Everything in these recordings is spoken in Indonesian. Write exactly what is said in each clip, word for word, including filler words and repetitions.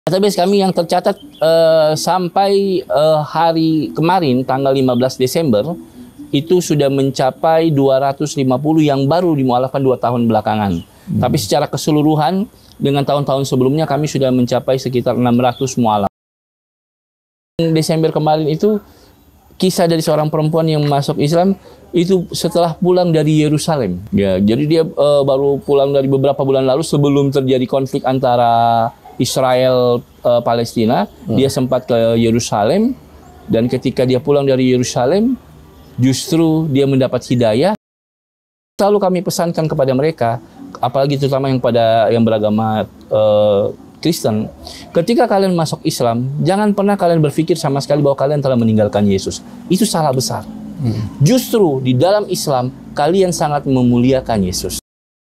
Database kami yang tercatat uh, sampai uh, hari kemarin tanggal lima belas Desember itu sudah mencapai dua ratus lima puluh yang baru dimualafkan dua tahun belakangan. Hmm. Tapi secara keseluruhan dengan tahun-tahun sebelumnya kami sudah mencapai sekitar enam ratus mualaf. Desember kemarin itu kisah dari seorang perempuan yang masuk Islam itu setelah pulang dari Yerusalem. Ya, jadi dia uh, baru pulang dari beberapa bulan lalu sebelum terjadi konflik antara Israel uh, Palestina. Hmm. Dia sempat ke Yerusalem dan ketika dia pulang dari Yerusalem justru dia mendapat hidayah. Selalu kami pesankan kepada mereka, apalagi terutama yang pada yang beragama uh, Kristen, ketika kalian masuk Islam, jangan pernah kalian berpikir sama sekali bahwa kalian telah meninggalkan Yesus. Itu salah besar. Hmm. Justru di dalam Islam, kalian sangat memuliakan Yesus.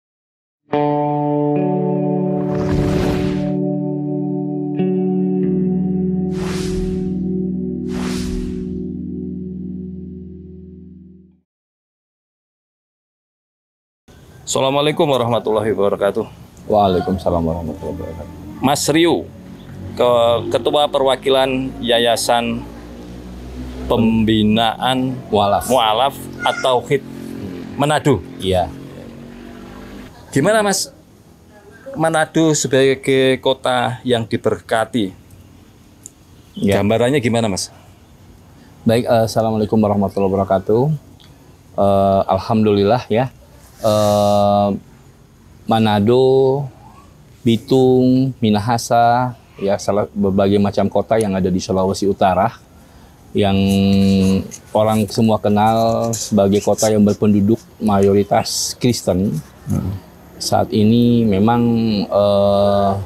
Assalamualaikum warahmatullahi wabarakatuh. Waalaikumsalam warahmatullahi wabarakatuh. Mas Riu, ke Ketua Perwakilan Yayasan Pembinaan Mualaf, Mualaf atau Tauhid Manado. Iya. Gimana Mas, Manado sebagai kota yang diberkati? Ya. Gambarannya gimana Mas? Baik, uh, Assalamualaikum warahmatullahi wabarakatuh. Uh, Alhamdulillah ya. Uh, Manado, Bitung, Minahasa, ya salah berbagai macam kota yang ada di Sulawesi Utara yang orang semua kenal sebagai kota yang berpenduduk mayoritas Kristen. Hmm. Saat ini memang uh,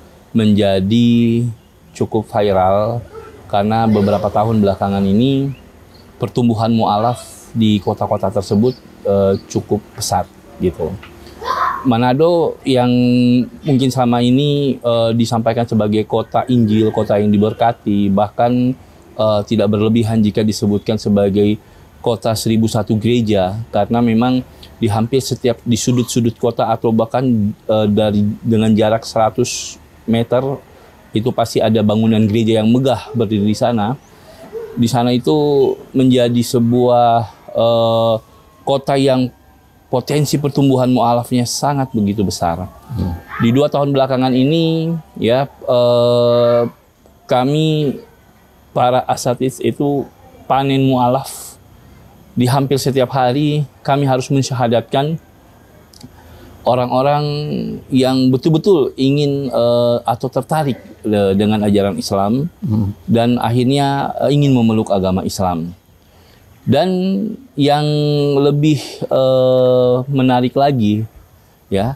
menjadi cukup viral karena beberapa tahun belakangan ini pertumbuhan mualaf di kota-kota tersebut uh, cukup pesat gitu. Manado yang mungkin selama ini uh, disampaikan sebagai kota Injil, kota yang diberkati, bahkan uh, tidak berlebihan jika disebutkan sebagai kota seribu satu gereja, karena memang di hampir setiap di sudut-sudut kota atau bahkan uh, dari dengan jarak seratus meter itu pasti ada bangunan gereja yang megah berdiri di sana. Di sana itu menjadi sebuah uh, kota yang potensi pertumbuhan mualafnya sangat begitu besar. Hmm. Di dua tahun belakangan ini, ya eh, kami para asatidz itu panen mualaf di hampir setiap hari. Kami harus mensyahadatkan orang-orang yang betul-betul ingin eh, atau tertarik eh, dengan ajaran Islam hmm. dan akhirnya eh, ingin memeluk agama Islam. Dan yang lebih uh, menarik lagi, ya,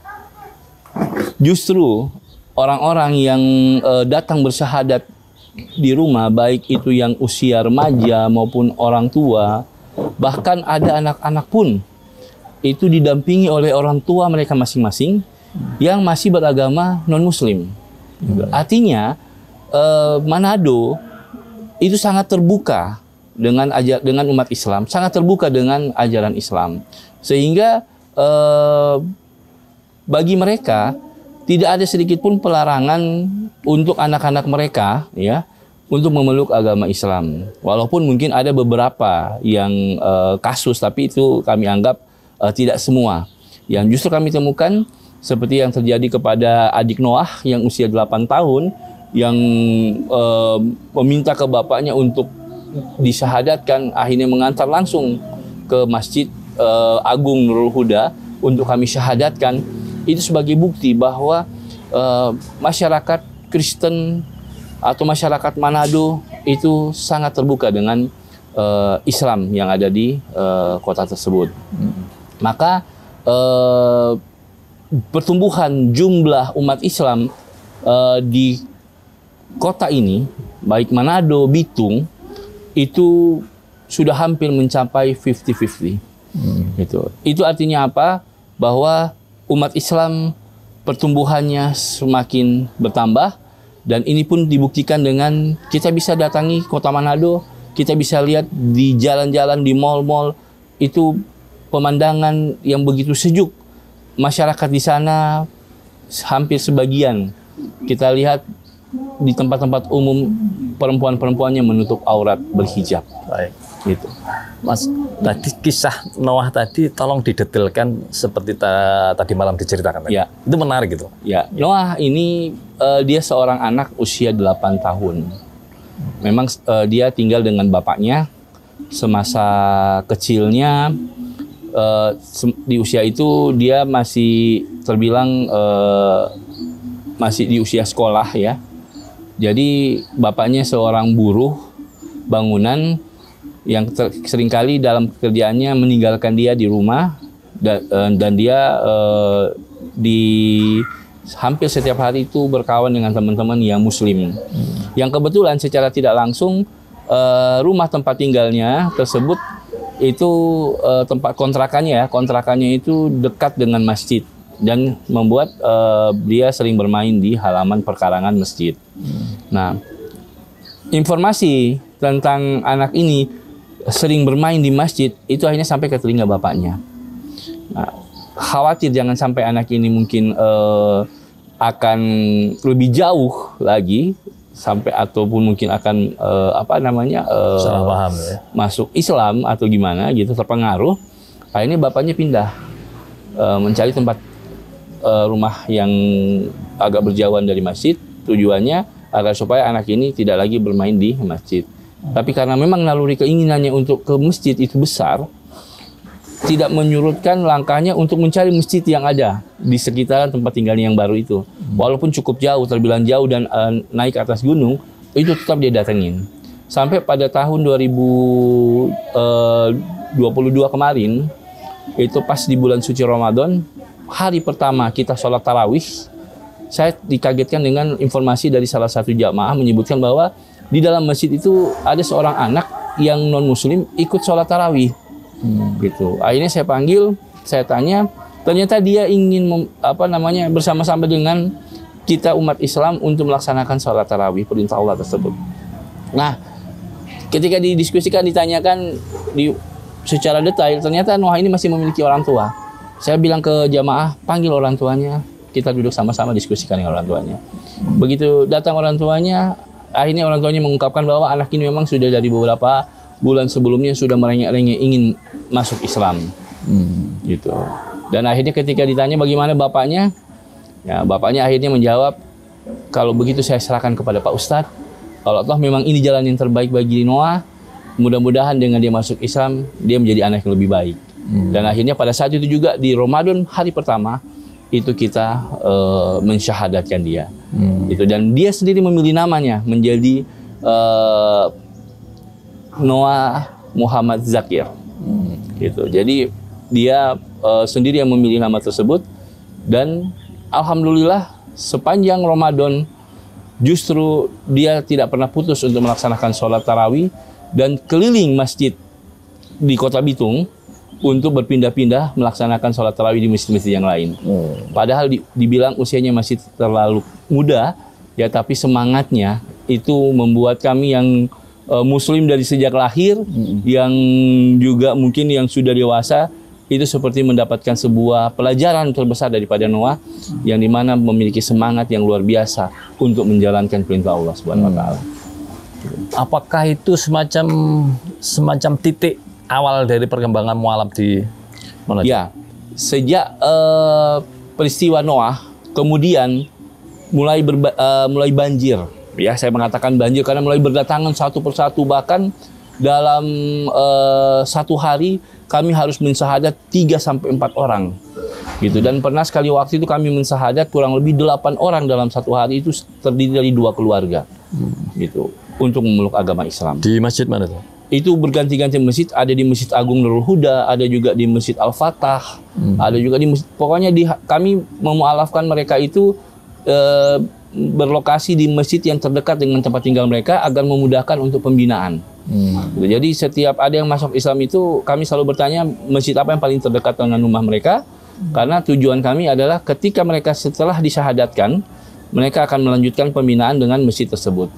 justru orang-orang yang uh, datang bersyahadat di rumah, baik itu yang usia remaja maupun orang tua, bahkan ada anak-anak pun, itu didampingi oleh orang tua mereka masing-masing yang masih beragama non-Muslim. Hmm. Artinya, uh, Manado itu sangat terbuka dengan ajar dengan umat Islam, sangat terbuka dengan ajaran Islam, sehingga eh, bagi mereka tidak ada sedikit pun pelarangan untuk anak-anak mereka ya untuk memeluk agama Islam, walaupun mungkin ada beberapa yang eh, kasus, tapi itu kami anggap eh, tidak semua. Yang justru kami temukan seperti yang terjadi kepada adik Noah yang usia delapan tahun yang eh, meminta ke bapaknya untuk disyahadatkan, akhirnya mengantar langsung ke Masjid uh, Agung Nurul Huda untuk kami syahadatkan. Itu sebagai bukti bahwa uh, masyarakat Kristen atau masyarakat Manado itu sangat terbuka dengan uh, Islam yang ada di uh, kota tersebut. Hmm. Maka uh, pertumbuhan jumlah umat Islam uh, di kota ini, baik Manado, Bitung, itu sudah hampir mencapai lima puluh lima puluh. Hmm. Itu. Itu artinya apa? Bahwa umat Islam pertumbuhannya semakin bertambah, dan ini pun dibuktikan dengan kita bisa datangi kota Manado, kita bisa lihat di jalan-jalan, di mal-mal, itu pemandangan yang begitu sejuk. Masyarakat di sana hampir sebagian kita lihat di tempat-tempat umum perempuan-perempuannya menutup aurat berhijab. Baik. Gitu. Mas, tadi kisah Noah tadi tolong didetailkan seperti ta tadi malam diceritakan. Ya. Itu menarik gitu. Ya, Noah ini uh, dia seorang anak usia delapan tahun. Memang uh, dia tinggal dengan bapaknya semasa kecilnya. Uh, di usia itu dia masih terbilang uh, masih di usia sekolah ya. Jadi bapaknya seorang buruh bangunan yang seringkali dalam pekerjaannya meninggalkan dia di rumah dan, dan dia uh, di hampir setiap hari itu berkawan dengan teman-teman yang muslim. Hmm. Yang kebetulan secara tidak langsung uh, rumah tempat tinggalnya tersebut itu uh, tempat kontrakannya ya, kontrakannya itu dekat dengan masjid dan membuat uh, dia sering bermain di halaman perkarangan masjid. Hmm. Nah, informasi tentang anak ini sering bermain di masjid itu akhirnya sampai ke telinga bapaknya. Nah, khawatir jangan sampai anak ini mungkin uh, akan lebih jauh lagi sampai ataupun mungkin akan uh, apa namanya uh, salah paham ya, masuk Islam atau gimana gitu, terpengaruh. Akhirnya bapaknya pindah uh, mencari tempat uh, rumah yang agak berjauhan dari masjid, tujuannya agar supaya anak ini tidak lagi bermain di masjid. Tapi karena memang naluri keinginannya untuk ke masjid itu besar, tidak menyurutkan langkahnya untuk mencari masjid yang ada di sekitaran tempat tinggalnya yang baru itu. Walaupun cukup jauh, terbilang jauh dan uh, naik ke atas gunung, itu tetap dia datengin. Sampai pada tahun dua ribu dua puluh dua kemarin, itu pas di bulan suci Ramadan, hari pertama kita sholat tarawih, saya dikagetkan dengan informasi dari salah satu jamaah menyebutkan bahwa di dalam masjid itu ada seorang anak yang non muslim ikut sholat tarawih. Hmm. Gitu. Akhirnya saya panggil, saya tanya, ternyata dia ingin mem, apa namanya bersama-sama dengan kita umat Islam untuk melaksanakan sholat tarawih, perintah Allah tersebut. Nah, ketika didiskusikan, ditanyakan di secara detail, ternyata Noah ini masih memiliki orang tua. Saya bilang ke jamaah, panggil orang tuanya, kita duduk sama-sama diskusikan dengan orang tuanya. Begitu datang orang tuanya, akhirnya orang tuanya mengungkapkan bahwa anak ini memang sudah dari beberapa bulan sebelumnya sudah merengek-rengek ingin masuk Islam. Hmm. Gitu. Dan akhirnya ketika ditanya bagaimana bapaknya, ya bapaknya akhirnya menjawab, kalau begitu saya serahkan kepada Pak Ustadz. Kalau toh memang ini jalan yang terbaik bagi Noah, mudah-mudahan dengan dia masuk Islam, dia menjadi anak yang lebih baik. Hmm. Dan akhirnya pada saat itu juga di Ramadan hari pertama, itu kita uh, mensyahadatkan dia. Hmm. Itu, dan dia sendiri memilih namanya menjadi uh, Noah Muhammad Zakir. Hmm. Gitu. Jadi dia uh, sendiri yang memilih nama tersebut, dan alhamdulillah sepanjang Ramadan justru dia tidak pernah putus untuk melaksanakan sholat tarawih dan keliling masjid di Kota Bitung untuk berpindah-pindah melaksanakan sholat tarawih di masjid-masjid yang lain. Hmm. Padahal di, dibilang usianya masih terlalu muda, ya tapi semangatnya itu membuat kami yang uh, muslim dari sejak lahir, hmm. yang juga mungkin yang sudah dewasa, itu seperti mendapatkan sebuah pelajaran terbesar daripada Noah, hmm. yang dimana memiliki semangat yang luar biasa untuk menjalankan perintah Allah Subhanahu Wa Taala. Apakah itu semacam semacam titik awal dari perkembangan mualaf di mana? Ya, sejak uh, peristiwa Noah, kemudian mulai berba, uh, mulai banjir. Ya, saya mengatakan banjir karena mulai berdatangan satu persatu, bahkan dalam uh, satu hari kami harus mensyahadat tiga sampai empat orang. Gitu. Dan pernah sekali waktu itu kami mensyahadat kurang lebih delapan orang dalam satu hari, itu terdiri dari dua keluarga. Hmm. Gitu. Untuk memeluk agama Islam. Di masjid mana tuh? Itu berganti-ganti masjid, ada di Masjid Agung Nurul Huda, ada juga di Masjid Al-Fatah, hmm. ada juga di masjid, pokoknya di, kami memualafkan mereka itu e, berlokasi di masjid yang terdekat dengan tempat tinggal mereka agar memudahkan untuk pembinaan. Hmm. Jadi setiap ada yang masuk Islam itu kami selalu bertanya masjid apa yang paling terdekat dengan rumah mereka, hmm. karena tujuan kami adalah ketika mereka setelah disyahadatkan, mereka akan melanjutkan pembinaan dengan masjid tersebut.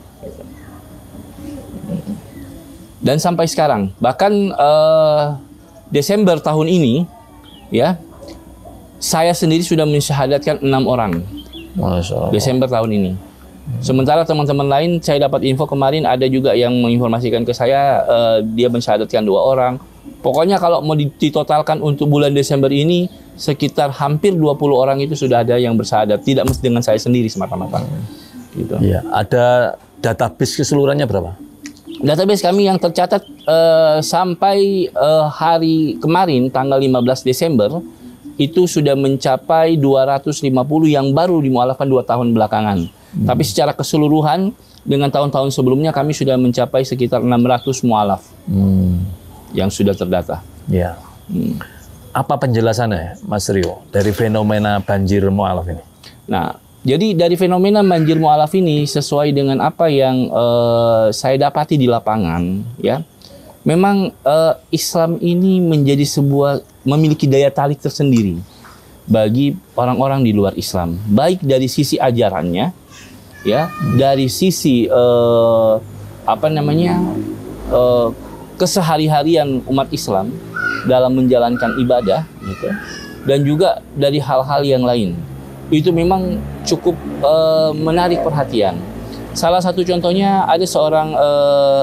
Dan sampai sekarang, bahkan uh, Desember tahun ini, ya, saya sendiri sudah mensyahadatkan enam orang. Masya Allah. Desember tahun ini. Sementara teman-teman lain, saya dapat info kemarin ada juga yang menginformasikan ke saya, uh, dia mensyahadatkan dua orang. Pokoknya kalau mau ditotalkan untuk bulan Desember ini, sekitar hampir dua puluh orang itu sudah ada yang bersyahadat. Tidak mesti dengan saya sendiri semata-mata. Gitu. Iya, ada database keseluruhannya berapa? Database kami yang tercatat uh, sampai uh, hari kemarin, tanggal lima belas Desember, itu sudah mencapai dua ratus lima puluh yang baru dimualafkan dua tahun belakangan. Hmm. Tapi secara keseluruhan dengan tahun-tahun sebelumnya kami sudah mencapai sekitar enam ratus mualaf hmm. yang sudah terdata. Ya. Hmm. Apa penjelasannya, Mas Rio, dari fenomena banjir mualaf ini? Nah, jadi dari fenomena banjir mualaf ini sesuai dengan apa yang uh, saya dapati di lapangan, ya. Memang uh, Islam ini menjadi sebuah memiliki daya tarik tersendiri bagi orang-orang di luar Islam, baik dari sisi ajarannya, ya, dari sisi uh, apa namanya uh, kesehari-harian umat Islam dalam menjalankan ibadah, gitu, dan juga dari hal-hal yang lain. Itu memang cukup uh, menarik perhatian. Salah satu contohnya ada seorang uh,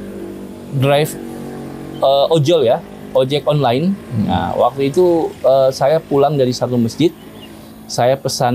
drive uh, ojol ya, ojek online. Hmm. Nah, waktu itu uh, saya pulang dari satu masjid, saya pesan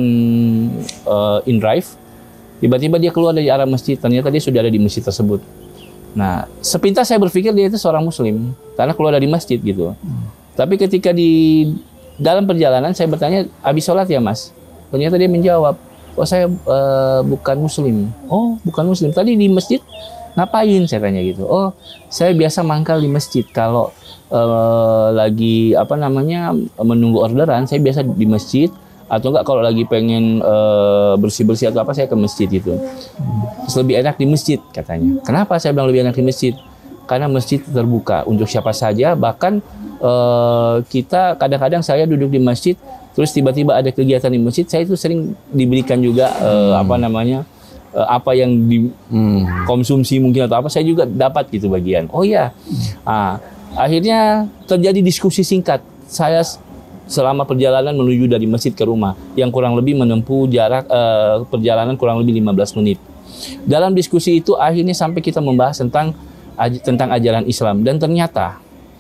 uh, InDrive. Tiba-tiba dia keluar dari arah masjid, ternyata dia sudah ada di masjid tersebut. Nah, sepintas saya berpikir dia itu seorang muslim karena keluar dari masjid gitu. Hmm. Tapi ketika di dalam perjalanan saya bertanya, habis sholat ya mas? Ternyata dia menjawab, oh saya uh, bukan muslim. Oh bukan muslim, tadi di masjid ngapain? Saya tanya gitu. Oh saya biasa mangkal di masjid. Kalau uh, lagi apa namanya menunggu orderan, saya biasa di masjid. Atau enggak kalau lagi pengen uh, bersih-bersih atau apa, saya ke masjid itu. Terus lebih enak di masjid katanya. Kenapa saya bilang lebih enak di masjid? Karena masjid terbuka untuk siapa saja. Bahkan uh, kita kadang-kadang saya duduk di masjid, terus tiba-tiba ada kegiatan di masjid, saya itu sering diberikan juga uh, hmm. apa namanya uh, apa yang dikonsumsi hmm. mungkin atau apa, saya juga dapat gitu bagian. Oh ya, nah, akhirnya terjadi diskusi singkat. Saya selama perjalanan menuju dari masjid ke rumah yang kurang lebih menempuh jarak uh, perjalanan kurang lebih lima belas menit. Dalam diskusi itu akhirnya sampai kita membahas tentang tentang ajaran Islam, dan ternyata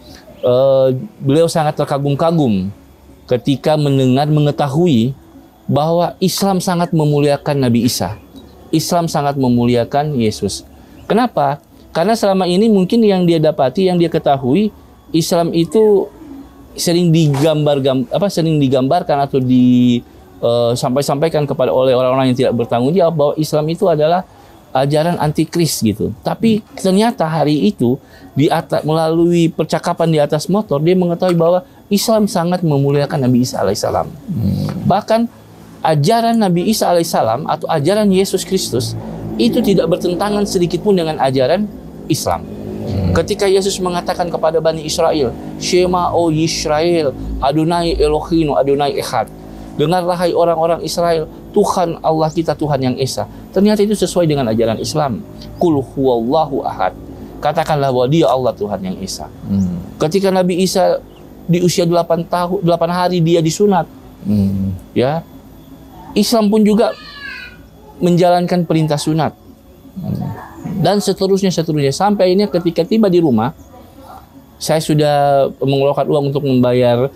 uh, beliau sangat terkagum-kagum ketika mendengar, mengetahui bahwa Islam sangat memuliakan Nabi Isa. Islam sangat memuliakan Yesus. Kenapa? Karena selama ini mungkin yang dia dapati, yang dia ketahui, Islam itu sering digambar apa sering digambarkan atau di uh, sampai-sampaikan kepada oleh orang-orang yang tidak bertanggung jawab bahwa Islam itu adalah ajaran antikris gitu. Tapi ternyata hari itu di atas, melalui percakapan di atas motor, dia mengetahui bahwa Islam sangat memuliakan Nabi Isa alaihissalam. Hmm. Bahkan ajaran Nabi Isa alaihissalam atau ajaran Yesus Kristus itu tidak bertentangan sedikit pun dengan ajaran Islam. Hmm. Ketika Yesus mengatakan kepada Bani Israel, Shema o Yisrael, Adonai Elohinu, Adonai Echad. Dengarlah hai orang-orang Israel, Tuhan Allah kita Tuhan yang Esa. Ternyata itu sesuai dengan ajaran Islam. Qul huwallahu ahad. Katakanlah bahwa dia Allah Tuhan yang Esa. Hmm. Ketika Nabi Isa di usia delapan tahun, delapan hari dia disunat. Hmm. Ya. Islam pun juga menjalankan perintah sunat. Hmm. Dan seterusnya seterusnya sampai ini ketika tiba di rumah, saya sudah mengeluarkan uang untuk membayar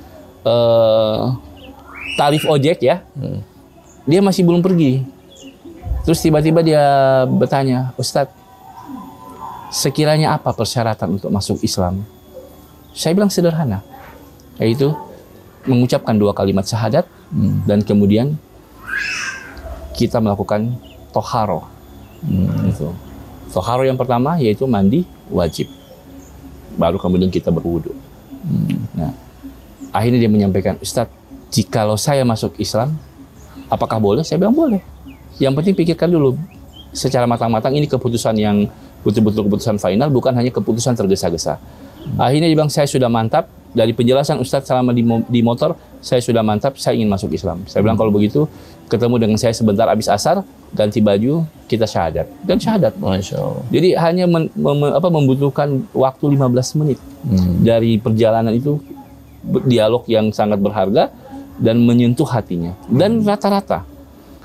uh, tarif ojek ya. Hmm. Dia masih belum pergi. Terus tiba-tiba dia bertanya, Ustadz, sekiranya apa persyaratan untuk masuk Islam? Saya bilang sederhana, yaitu mengucapkan dua kalimat syahadat hmm. dan kemudian kita melakukan toharo. Hmm. Itu. Toharo yang pertama yaitu mandi wajib. Baru kemudian kita berwudu. Hmm. Nah, akhirnya dia menyampaikan, Ustadz, jikalau saya masuk Islam, apakah boleh? Saya bilang boleh. Yang penting pikirkan dulu secara matang-matang, ini keputusan yang betul-betul keputusan final, bukan hanya keputusan tergesa-gesa. Hmm. Akhirnya dia bilang, saya sudah mantap. Dari penjelasan Ustadz selama di, mo di motor, saya sudah mantap, saya ingin masuk Islam. Saya bilang, kalau begitu, ketemu dengan saya sebentar habis asar, ganti baju, kita syahadat. Dan syahadat. Masya Allah. Jadi hanya men, mem, apa, membutuhkan waktu lima belas menit. Hmm. Dari perjalanan itu, dialog yang sangat berharga, dan menyentuh hatinya. Dan rata-rata,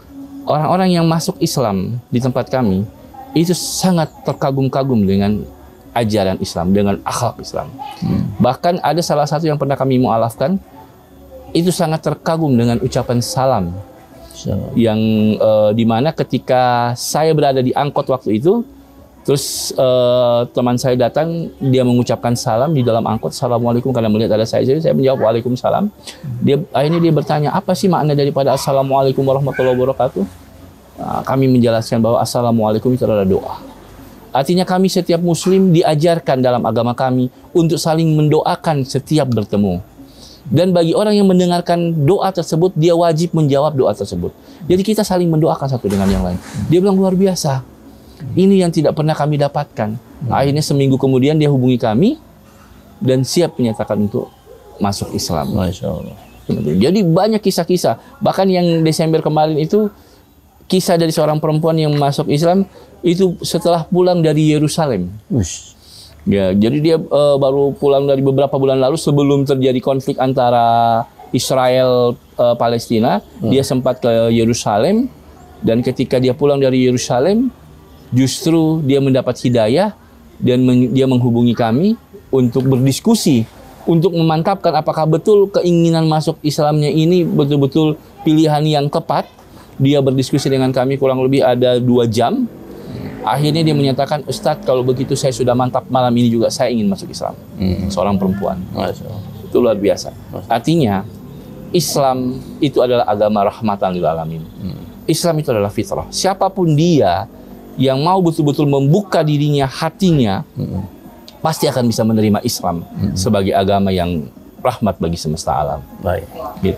orang-orang yang masuk Islam di tempat kami itu sangat terkagum-kagum dengan ajaran Islam, dengan akhlak Islam. Hmm. Bahkan ada salah satu yang pernah kami mualafkan, itu sangat terkagum dengan ucapan salam. So. Yang uh, dimana ketika saya berada di angkot waktu itu, terus uh, teman saya datang, dia mengucapkan salam di dalam angkot, assalamualaikum, karena melihat ada saya, jadi saya menjawab waalaikumsalam. Dia akhirnya dia bertanya, apa sih makna daripada assalamualaikum warahmatullahi wabarakatuh? Nah, kami menjelaskan bahwa assalamualaikum itu adalah doa. Artinya kami setiap muslim diajarkan dalam agama kami untuk saling mendoakan setiap bertemu. Dan bagi orang yang mendengarkan doa tersebut, dia wajib menjawab doa tersebut. Jadi kita saling mendoakan satu dengan yang lain. Dia bilang luar biasa. Ini yang tidak pernah kami dapatkan. Akhirnya seminggu kemudian dia hubungi kami dan siap menyatakan untuk masuk Islam. Masya Allah. Jadi banyak kisah-kisah. Bahkan yang Desember kemarin itu, kisah dari seorang perempuan yang masuk Islam itu setelah pulang dari Yerusalem. Ush. Ya, jadi dia uh, baru pulang dari beberapa bulan lalu sebelum terjadi konflik antara Israel uh, Palestina. Hmm. Dia sempat ke Yerusalem dan ketika dia pulang dari Yerusalem, justru dia mendapat hidayah dan meng dia menghubungi kami untuk berdiskusi, untuk memantapkan apakah betul keinginan masuk Islamnya ini betul-betul pilihan yang tepat. Dia berdiskusi dengan kami kurang lebih ada dua jam. Akhirnya dia menyatakan, Ustadz, kalau begitu saya sudah mantap malam ini juga saya ingin masuk Islam. Hmm. Seorang perempuan. Itu luar biasa. Artinya, Islam itu adalah agama rahmatan lil alamin. Hmm. Islam itu adalah fitrah. Siapapun dia yang mau betul-betul membuka dirinya, hatinya, hmm. pasti akan bisa menerima Islam hmm. sebagai agama yang rahmat bagi semesta alam. Baik. Gitu.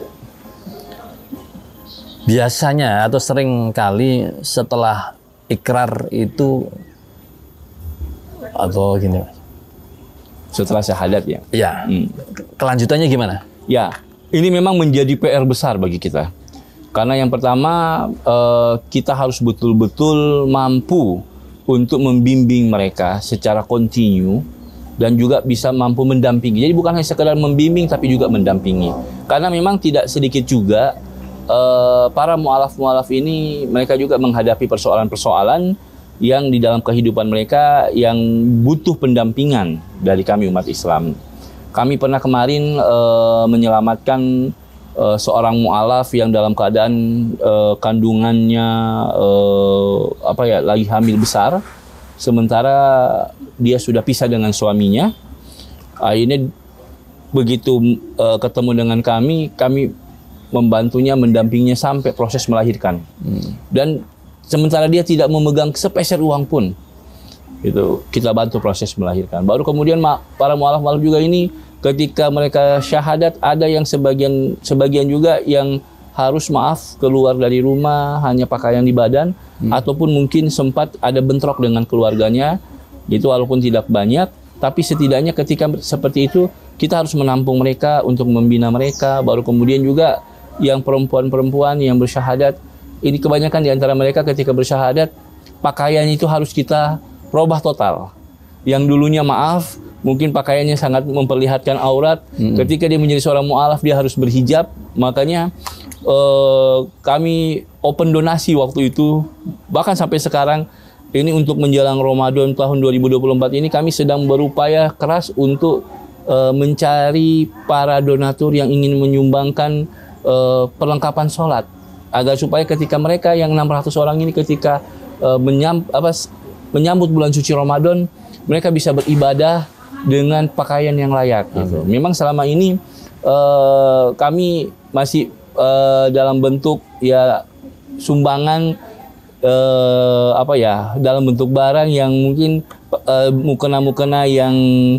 Biasanya atau sering kali setelah ikrar itu atau gini, setelah syahadat ya. Ya. Hmm. Kelanjutannya gimana? Ya, ini memang menjadi P R besar bagi kita. Karena yang pertama eh, kita harus betul-betul mampu untuk membimbing mereka secara kontinu dan juga bisa mampu mendampingi. Jadi bukan hanya sekedar membimbing tapi juga mendampingi. Karena memang tidak sedikit juga Uh, para mu'alaf-mu'alaf ini mereka juga menghadapi persoalan-persoalan yang di dalam kehidupan mereka yang butuh pendampingan dari kami umat Islam. Kami pernah kemarin uh, menyelamatkan uh, seorang mu'alaf yang dalam keadaan uh, kandungannya uh, apa ya lagi hamil besar, sementara dia sudah pisah dengan suaminya. Akhirnya begitu uh, ketemu dengan kami, kami membantunya, mendampinginya sampai proses melahirkan. Hmm. Dan sementara dia tidak memegang sepeser uang pun, itu kita bantu proses melahirkan. Baru kemudian para mu'alaf-mu'alaf juga ini ketika mereka syahadat, ada yang sebagian sebagian juga yang harus maaf keluar dari rumah hanya pakaian di badan, hmm. ataupun mungkin sempat ada bentrok dengan keluarganya, itu walaupun tidak banyak, tapi setidaknya ketika seperti itu kita harus menampung mereka untuk membina mereka. Baru kemudian juga yang perempuan-perempuan yang bersyahadat, ini kebanyakan di antara mereka ketika bersyahadat, pakaiannya itu harus kita robah total. Yang dulunya maaf, mungkin pakaiannya sangat memperlihatkan aurat, hmm. ketika dia menjadi seorang mu'alaf, dia harus berhijab. Makanya eh, kami open donasi waktu itu, bahkan sampai sekarang, ini untuk menjelang Ramadan tahun dua ribu dua puluh empat ini, kami sedang berupaya keras untuk eh, mencari para donatur yang ingin menyumbangkan Uh, perlengkapan sholat, agar supaya ketika mereka yang enam ratus orang ini ketika uh, menyam, apa, menyambut bulan suci Ramadan, mereka bisa beribadah dengan pakaian yang layak. Gitu. Memang selama ini uh, kami masih uh, dalam bentuk ya sumbangan, uh, apa ya, dalam bentuk barang yang mungkin uh, mukena-mukena yang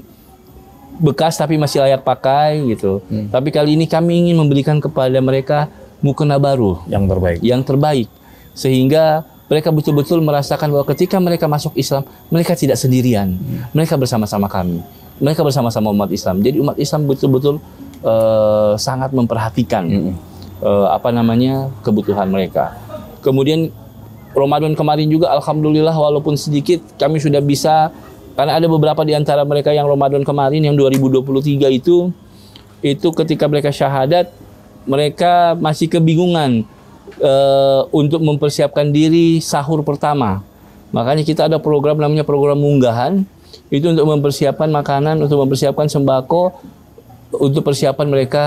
bekas tapi masih layak pakai gitu. Hmm. Tapi kali ini kami ingin memberikan kepada mereka mukena baru yang terbaik. Yang terbaik. Sehingga mereka betul-betul merasakan bahwa ketika mereka masuk Islam, mereka tidak sendirian. Hmm. Mereka bersama-sama kami. Mereka bersama-sama umat Islam. Jadi umat Islam betul-betul uh, sangat memperhatikan hmm. uh, apa namanya kebutuhan mereka. Kemudian Ramadan kemarin juga alhamdulillah walaupun sedikit kami sudah bisa. Karena ada beberapa di antara mereka yang Ramadan kemarin, yang dua ribu dua puluh tiga itu, itu ketika mereka syahadat, mereka masih kebingungan uh, untuk mempersiapkan diri sahur pertama. Makanya kita ada program namanya program munggahan, itu untuk mempersiapkan makanan, untuk mempersiapkan sembako, untuk persiapan mereka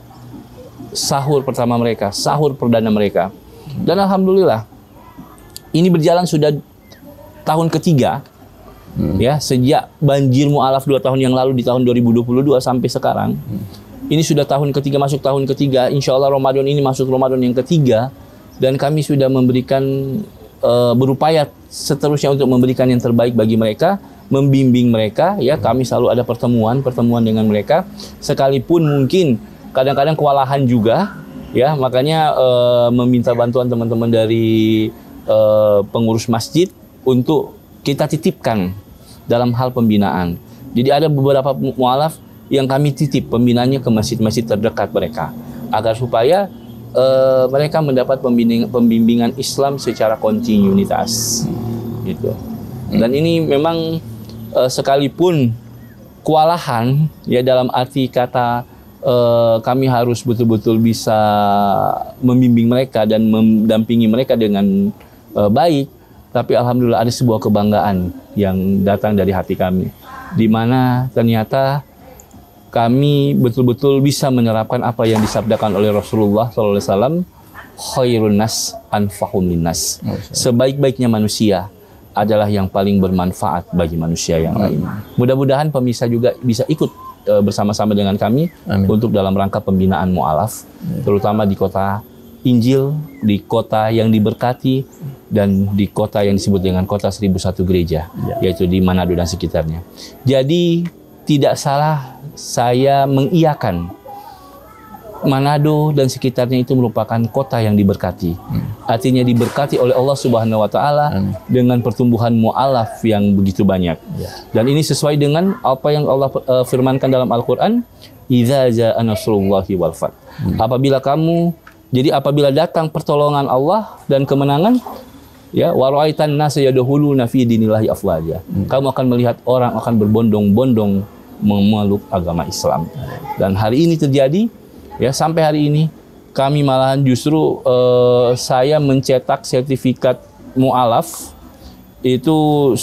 sahur pertama mereka, sahur perdana mereka. Dan alhamdulillah ini berjalan sudah tahun ketiga, hmm. ya sejak banjir mu'alaf dua tahun yang lalu di tahun dua ribu dua puluh dua sampai sekarang. Hmm. Ini sudah tahun ketiga, masuk tahun ketiga. Insya Allah Ramadan ini masuk Ramadan yang ketiga, dan kami sudah memberikan uh, berupaya seterusnya untuk memberikan yang terbaik bagi mereka, membimbing mereka. Ya, kami selalu ada pertemuan pertemuan dengan mereka, sekalipun mungkin kadang-kadang kewalahan juga. Ya, makanya uh, meminta bantuan teman-teman dari uh, pengurus masjid untuk kita titipkan dalam hal pembinaan. Jadi ada beberapa mu'alaf yang kami titip pembinaannya ke masjid-masjid terdekat mereka, agar supaya uh, mereka mendapat pembimbing, pembimbingan Islam secara kontinuitas, gitu. Dan ini memang uh, sekalipun kewalahan, ya dalam arti kata Uh, kami harus betul-betul bisa membimbing mereka dan mendampingi mereka dengan uh, baik, tapi alhamdulillah ada sebuah kebanggaan yang datang dari hati kami, di mana ternyata kami betul-betul bisa menerapkan apa yang disabdakan oleh Rasulullah shallallahu alaihi wasallam, khairun nas anfa'un linnas. Sebaik-baiknya manusia adalah yang paling bermanfaat bagi manusia yang lain. Mudah-mudahan pemirsa juga bisa ikut bersama-sama dengan kami. Amin. Untuk dalam rangka pembinaan mu'alaf, terutama di kota Injil, di kota yang diberkati, dan di kota yang disebut dengan kota seribu satu gereja, ya. Yaitu di Manado dan sekitarnya. Jadi tidak salah saya mengiyakan Manado dan sekitarnya itu merupakan kota yang diberkati. Hmm. Artinya diberkati oleh Allah Subhanahu wa taala dengan pertumbuhan mu'alaf yang begitu banyak. Ya. Dan ini sesuai dengan apa yang Allah uh, firmankan dalam Al-Qur'an, "Idza jaa nasrullahi wal fath." Hmm. Apabila kamu jadi apabila datang pertolongan Allah dan kemenangan, ya, wa ra'aitan nasa yadkhuluna fi dinillahi afwaja. Hmm. Kamu akan melihat orang akan berbondong-bondong memeluk agama Islam. Dan hari ini terjadi. Ya, sampai hari ini kami malahan justru uh, saya mencetak sertifikat mu'alaf itu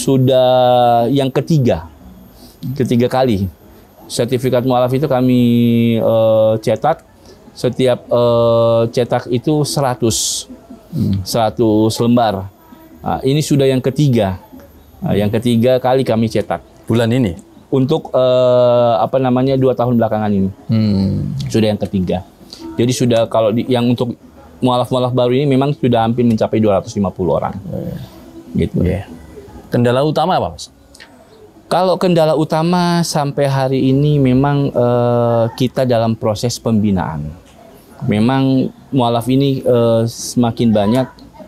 sudah yang ketiga, ketiga kali. Sertifikat mu'alaf itu kami uh, cetak, setiap uh, cetak itu seratus, seratus lembar. Nah, ini sudah yang ketiga, nah, yang ketiga kali kami cetak. Bulan ini? Untuk uh, apa namanya dua tahun belakangan ini, hmm. sudah yang ketiga. Jadi sudah kalau di, yang untuk mu'alaf-mu'alaf baru ini memang sudah hampir mencapai dua ratus lima puluh orang. Hmm. Gitu. Yeah. Kendala utama apa, Mas? Kalau kendala utama sampai hari ini memang uh, kita dalam proses pembinaan. Memang mu'alaf ini uh, semakin banyak.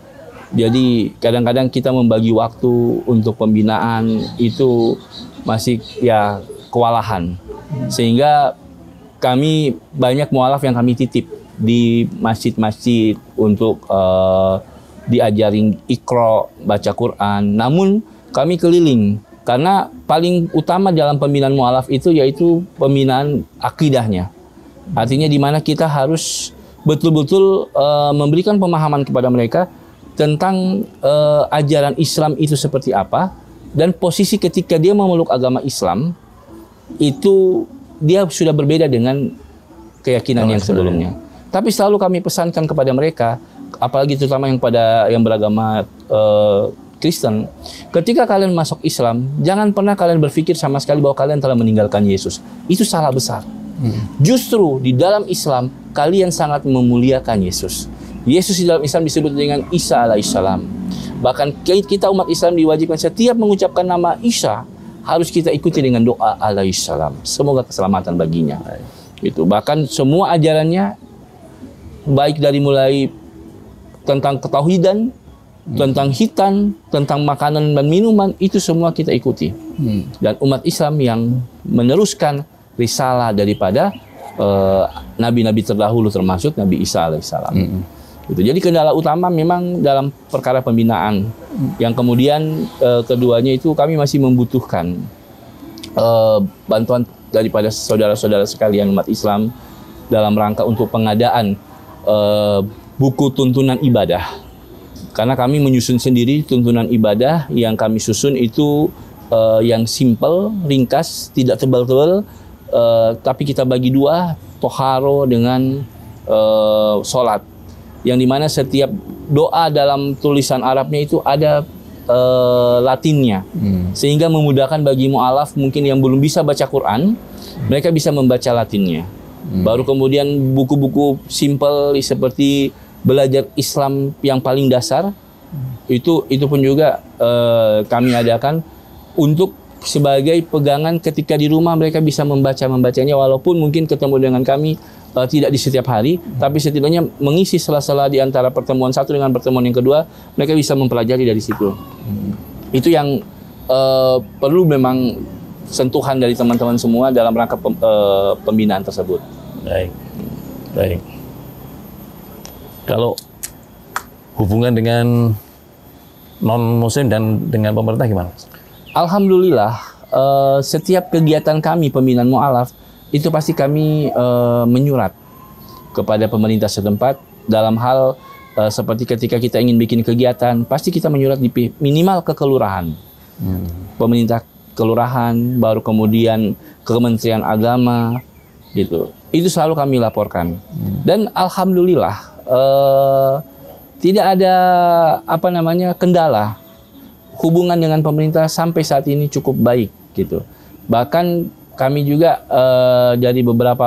Jadi kadang-kadang kita membagi waktu untuk pembinaan itu masih ya kewalahan, sehingga kami banyak mu'alaf yang kami titip di masjid-masjid untuk uh, diajarin Iqra, baca Quran. Namun kami keliling karena paling utama dalam pembinaan mu'alaf itu yaitu pembinaan akidahnya. Artinya di mana kita harus betul-betul uh, memberikan pemahaman kepada mereka tentang uh, ajaran Islam itu seperti apa. Dan posisi ketika dia memeluk agama Islam itu dia sudah berbeda dengan keyakinan oh, yang sebelumnya. Sebenarnya. Tapi selalu kami pesankan kepada mereka, apalagi terutama yang pada yang beragama uh, Kristen, ketika kalian masuk Islam, jangan pernah kalian berpikir sama sekali bahwa kalian telah meninggalkan Yesus. Itu salah besar. Hmm. Justru di dalam Islam kalian sangat memuliakan Yesus. Yesus di dalam Islam disebut dengan Isa alaihissalam. Bahkan kita umat Islam diwajibkan setiap mengucapkan nama Isa harus kita ikuti dengan doa alaihissalam. Semoga keselamatan baginya. Itu bahkan semua ajarannya baik dari mulai tentang ketauhidan, hmm. tentang hitan, tentang makanan dan minuman, itu semua kita ikuti. Hmm. Dan umat Islam yang meneruskan risalah daripada uh, nabi-nabi terdahulu termasuk Nabi Isa alaihissalam. Hmm. Gitu. Jadi kendala utama memang dalam perkara pembinaan. Yang kemudian e, keduanya itu kami masih membutuhkan e, bantuan daripada saudara-saudara sekalian umat Islam dalam rangka untuk pengadaan e, buku tuntunan ibadah. Karena kami menyusun sendiri tuntunan ibadah yang kami susun itu uh, yang simple, ringkas, tidak tebal-tebal, uh, tapi kita bagi dua, toharo dengan uh, sholat. Yang dimana setiap doa dalam tulisan Arabnya itu ada uh, Latinnya, hmm. sehingga memudahkan bagi mu'alaf mungkin yang belum bisa baca Quran, hmm. mereka bisa membaca Latinnya. Hmm. Baru kemudian buku-buku simple seperti belajar Islam yang paling dasar, hmm. itu itu pun juga uh, kami adakan untuk sebagai pegangan ketika di rumah mereka bisa membaca membacanya walaupun mungkin ketemu dengan kami uh, tidak di setiap hari, hmm. tapi setidaknya mengisi sela-sela di antara pertemuan satu dengan pertemuan yang kedua, mereka bisa mempelajari dari situ. Hmm. Itu yang uh, perlu memang sentuhan dari teman-teman semua dalam rangka pem, uh, pembinaan tersebut. Baik, baik. Kalau hubungan dengan non-muslim dan dengan pemerintah gimana? Alhamdulillah, uh, setiap kegiatan kami pembinaan mu'alaf itu pasti kami uh, menyurat kepada pemerintah setempat dalam hal uh, seperti ketika kita ingin bikin kegiatan, pasti kita menyurat di minimal ke kelurahan, hmm. pemerintah kelurahan, baru kemudian ke Kementerian Agama, gitu. Itu selalu kami laporkan. Hmm. Dan alhamdulillah Uh, tidak ada apa namanya kendala, hubungan dengan pemerintah sampai saat ini cukup baik gitu. Bahkan kami juga uh, dari beberapa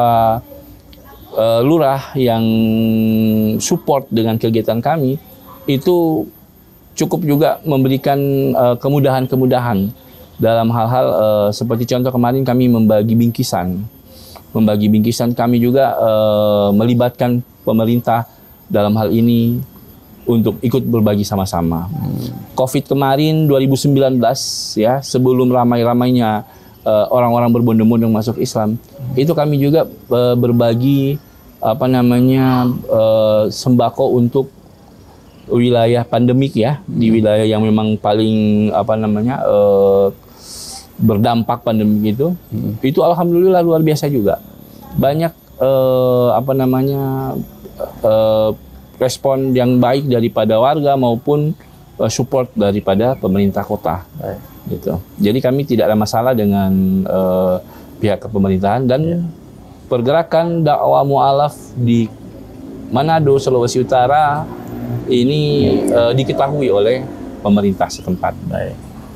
uh, lurah yang support dengan kegiatan kami itu cukup juga memberikan uh, kemudahan-kemudahan dalam hal-hal uh, seperti contoh kemarin kami membagi bingkisan, membagi bingkisan kami juga uh, melibatkan pemerintah dalam hal ini untuk ikut berbagi sama-sama. Hmm. Covid kemarin dua ribu sembilan belas ya, sebelum ramai-ramainya uh, orang-orang berbondong-bondong masuk Islam, hmm. itu kami juga uh, berbagi apa namanya uh, sembako untuk wilayah pandemik ya, hmm. di wilayah yang memang paling apa namanya uh, berdampak pandemik itu. Hmm. Itu alhamdulillah luar biasa juga. Banyak uh, apa namanya Uh, respon yang baik daripada warga maupun uh, support daripada pemerintah kota, right. gitu. Jadi kami tidak ada masalah dengan uh, pihak kepemerintahan dan yeah. pergerakan dakwah mu'alaf di Manado, Sulawesi Utara ini uh, diketahui oleh pemerintah setempat. Baik,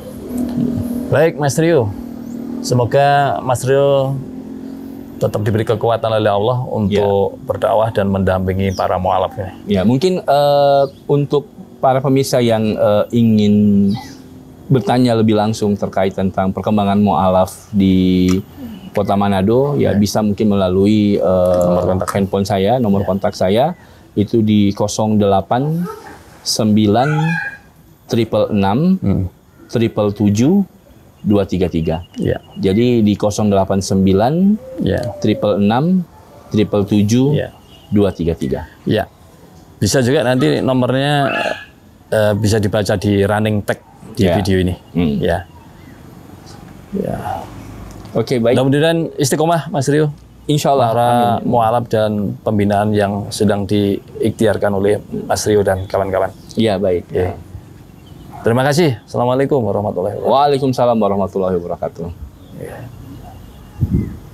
baik Mas Rio. Semoga Mas Rio tetap diberi kekuatan oleh Allah untuk ya. berdakwah dan mendampingi para mu'alaf ini. Ya, mungkin uh, untuk para pemirsa yang uh, ingin bertanya lebih langsung terkait tentang perkembangan mu'alaf di Kota Manado, ya, ya. bisa mungkin melalui uh, nomor kontak handphone saya, nomor ya. kontak saya itu di nol delapan sembilan enam enam tujuh tujuh dua tiga tiga. Ya. Jadi di nol delapan sembilan ya. enam enam tujuh tujuh dua tiga tiga. Ya. Bisa juga nanti nomornya uh, bisa dibaca di running tag di ya. video ini. Hmm. Ya. Ya. Oke, baik. Mudah-mudahan istiqomah Mas Rio. Insya Allah. Para mu'alaf dan pembinaan yang sedang diikhtiarkan oleh Mas Rio dan kawan-kawan. Iya, baik. Ya. Terima kasih. Assalamualaikum warahmatullahi wabarakatuh. Waalaikumsalam warahmatullahi wabarakatuh. Ya.